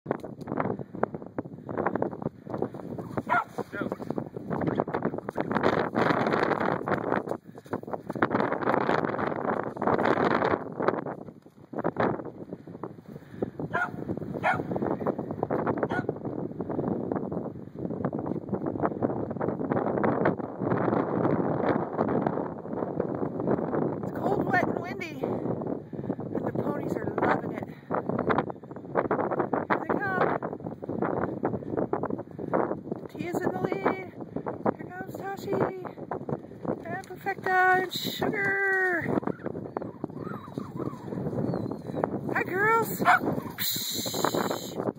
Wet and windy, and the ponies are loving it. Here they come. Tia's in the lead. Here comes Tawshi and Perfecta and Sugar. Hi, girls.